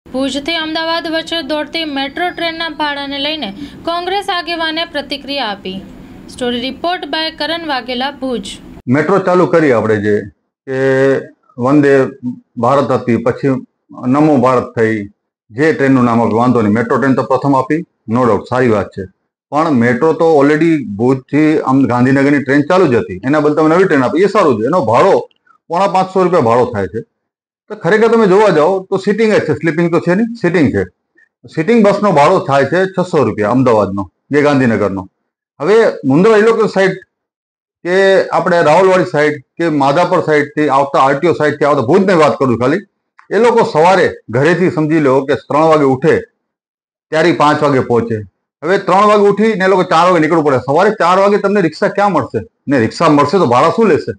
ભુજથી અમદાવાદ વચ્ચે દોડતી મેટ્રો ટ્રેનના ભાડાને લઈને કોંગ્રેસ આગેવાને પ્રતિક્રિયા આપી। Story report by Karan Vaghela, Bhuj. Metro ચાલુ કરી આપણે જે કે વંદે ભારત હતી, પછી નમો ભારત થઈ, જે ટ્રેનનું નામ આપ્યું વાંધો નહીં, મેટ્રો ટ્રેન તો પ્રથમ આપી, નો ડાઉટ સારી વાત છે। પણ મેટ્રો તો ઓલરેડી ભુજથી ગાંધીનગરની ટ્રેન ચાલુ જ હતી, એના બદલે તમે નવી ટ્રેન આપી, એ સારું છે। એનો ભાડો ₹550 ભાડો થાય છે। તો ખરેખર તમે જોવા જાઓ તો સિટિંગ જ છે, સ્લીપિંગ તો છે નહીં, સિટિંગ છે। સિટિંગ બસનો ભાડો થાય છે ₹600 અમદાવાદનો, જે ગાંધીનગરનો। હવે મુંદ્રા રિલોકેશન સાઈડ કે આપણે રાવલવાડી સાઈડ કે માધાપર સાઈડથી આવતા આરટીઓ સાઈડથી આવતા ભુજની વાત કરું ખાલી, એ લોકો સવારે ઘરેથી સમજી લો કે 3 વાગે ઉઠે ત્યારે 5 વાગે પહોંચે। હવે 3 વાગે ઉઠીને એ લોકો 4 વાગે નીકળવું પડે। સવારે 4 વાગે તમને રિક્ષા ક્યાં મળશે? ને રિક્ષા મળશે તો ભાડા શું લેશે?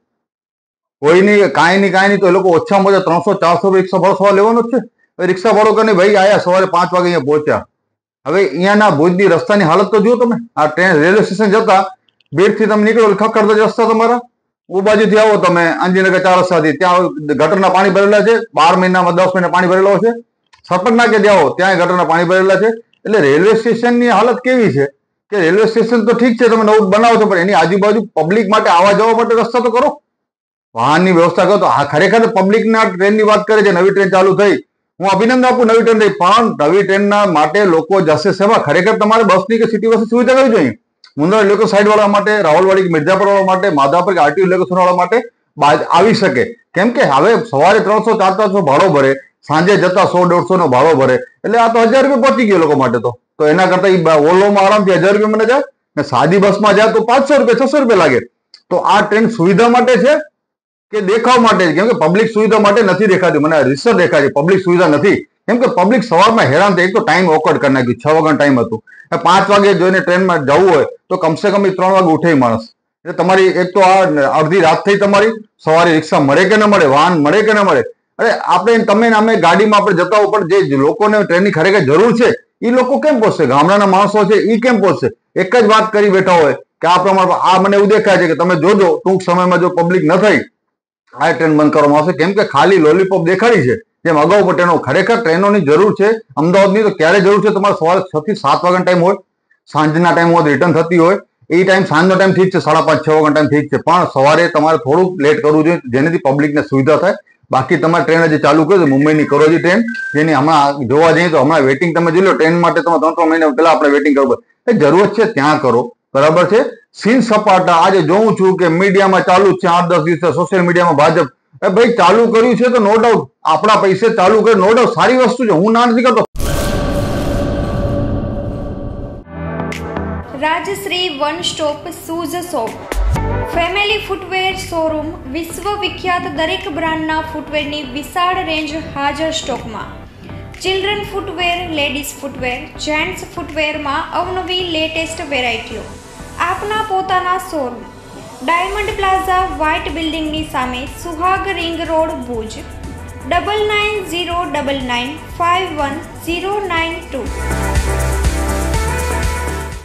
કોઈ નહીં, કાંઈ નહીં તો એ લોકો ઓછામાં ઓછા ₹300-400 રિક્ષા ભાડો સવારે લેવાનો જ છે। રિક્ષા ભાડો કરીને ભાઈ આયા સવારે 5 વાગે અહીંયા પહોંચ્યા। હવે અહીંયાના ભુજની રસ્તાની હાલત તો જુઓ તમે। આ ટ્રેન રેલવે સ્ટેશન જતા બેડથી તમે નીકળો ખખડતા જ રસ્તા તમારા, ઓ બાજુથી આવો તમે આંજીનગર 4 રસ્તાથી, ત્યાં ગટરના પાણી ભરેલા છે, 12 મહિનામાં 10 મહિના પાણી ભરેલો છે। સરપંચના કે જાઓ ત્યાં ગટરના પાણી ભરેલા છે। એટલે રેલવે સ્ટેશનની હાલત કેવી છે કે રેલવે સ્ટેશન તો ઠીક છે તમે નવું બનાવો છો, પણ એની આજુબાજુ પબ્લિક માટે આવવા જવા માટે રસ્તા તો કરો, વાહનની વ્યવસ્થા કરો। તો આ ખરેખર પબ્લિકના ટ્રેનની વાત કરે છે, નવી ટ્રેન ચાલુ થઈ, હું અભિનંદન આપું નવી ટ્રેન થઈ, પણ નવી ટ્રેનના માટે લોકો જશે શેમાં? ખરેખર તમારે બસની કે સિટી બસની સુવિધા કરવી જોઈએ। મુંદ્રા રિલોકેશન સાઈડ વાળા માટે, રાવલવાડી કે મિર્જાપુર વાળા માટે, માધાપર કે આરટીઓ રિલોકેશન વાળા માટે આવી શકે। કેમ કે હવે સવારે 300-400 ભાડો ભરે, સાંજે જતા 100-150 ભાડો ભરે, એટલે આ તો ₹1000 પહોંચી ગયો લોકો માટે। તો એના કરતા ઓલોમાં આરામથી ₹1000 મને જાય ને સાદી બસમાં જાય તો ₹500-600 લાગે। તો આ ટ્રેન સુવિધા માટે છે કે દેખાવ માટે? કેમ કે પબ્લિક સુવિધા માટે નથી દેખાતી, મને રિસર્ચ દેખાય છે પબ્લિક સુવિધા નથી। કેમ કે પબ્લિક સવારમાં હેરાન થાય, એક તો ટાઈમ ઓકવર્ડ કરી નાખ્યું, 6 વાગ્યાનો ટાઈમ હતું, 5 વાગે જોઈને ટ્રેનમાં જવું હોય તો કમસે કમ 3 વાગે ઉઠે માણસ। એટલે તમારી એક તો આ અડધી રાત થઈ, તમારી સવારે રિક્ષા મળે કે ન મળે, વાહન મળે કે ન મળે। અરે આપણે તમે અમે ગાડીમાં આપણે જતા હોય, પણ જે લોકોને ટ્રેનની ખરેખર જરૂર છે એ લોકો કેમ પહોંચશે? ગામડાના માણસો છે એ કેમ પહોંચશે? એક જ વાત કરી બેઠા હોય કે આ પ્રમાણે આ મને એવું દેખાય છે કે તમે જોજો ટૂંક સમયમાં જો પબ્લિક ન થઈ આ ટ્રેન બંધ કરવામાં આવશે। કેમ કે ખાલી લોલીપોપ દેખાડી છે, જેમ અગાઉ પણ ટ્રેનો ખરેખર ટ્રેનોની જરૂર છે અમદાવાદની। તો ક્યારે જરૂર છે? તમારે સવારે 6 થી 7 વાગ્યાનો ટાઈમ હોય, સાંજના ટાઈમ હોય, રિટર્ન થતી હોય, એ ટાઈમ સાંજનો ટાઈમ ઠીક છે, 5:30-6 વાગ્યાનો ટાઈમ ઠીક છે, પણ સવારે તમારે થોડુંક લેટ કરવું જોઈએ જેનાથી પબ્લિકને સુવિધા થાય। બાકી તમારે ટ્રેન જે ચાલુ કરી મુંબઈની કરોજી ટ્રેન, જેની હમણાં જોવા જઈએ તો હમણાં વેટિંગ તમે જોઈ લો, ટ્રેન માટે તમે 3-3 મહિના પહેલા આપણે વેટિંગ કરવું પડે। એ જરૂરત છે ત્યાં કરો, બરાબર છે। સીન સપાટા આજે જોઉં છું કે મીડિયામાં ચાલુ જ છે, 8-10 દિવસ સોશિયલ મીડિયામાં ભાજપ ભાઈ ચાલુ કર્યું છે તો નો ડાઉટ આપણા પૈસે ચાલુ કરે, નો ડાઉટ સારી વસ્તુ છે, હું ના નથી કરતો। Rajshri one stop shoes shop, family footwear showroom, વિશ્વ વિખ્યાત દરેક બ્રાન્ડના ફૂટવેરની વિશાળ રેન્જ હાજર સ્ટોકમાં। Children footwear, ladies footwear, gents ફૂટવેરમાં અવનવી લેટેસ્ટ વેરાયટીઓ, આપના પોતાના શોરૂમ, ડાયમંડ પ્લાઝા વ્હાઇટ બિલ્ડિંગની સામે, સુહાગ રિંગ રોડ, ભુજ। 9909951092।